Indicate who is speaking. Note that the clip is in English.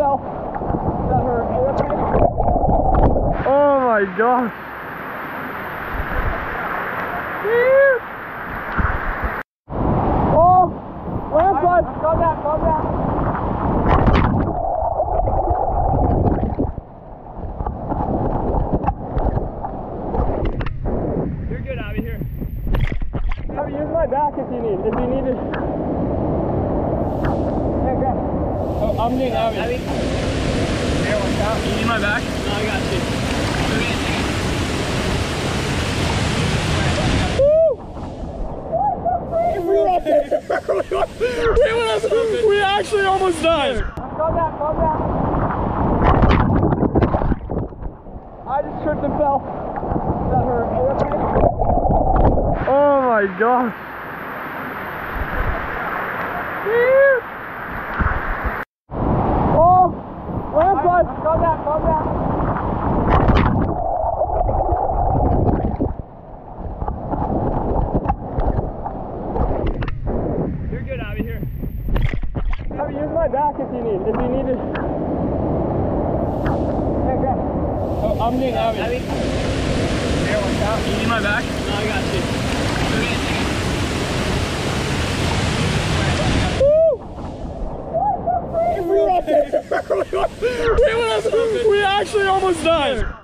Speaker 1: fell. That hurt. Are you okay? Oh my gosh. Oh, landslide. Calm down, calm down. You're good, Abby, here. Abby, use my back if you need to. Hey, Graham. Oh, I'm getting Abby. Abby. Here, watch out. You need my back? No, I got you. We actually almost died. Calm down, calm down. I just tripped and fell. That hurt. Are you okay? Oh my gosh. Oh, landslide. Calm down, calm down. You're good, Abby, here. Abby, use my back if you need to. Hey, Graham. Oh, I'm getting Abby. Abby. Here, watch out. You need my back? No, I got you. We actually almost died.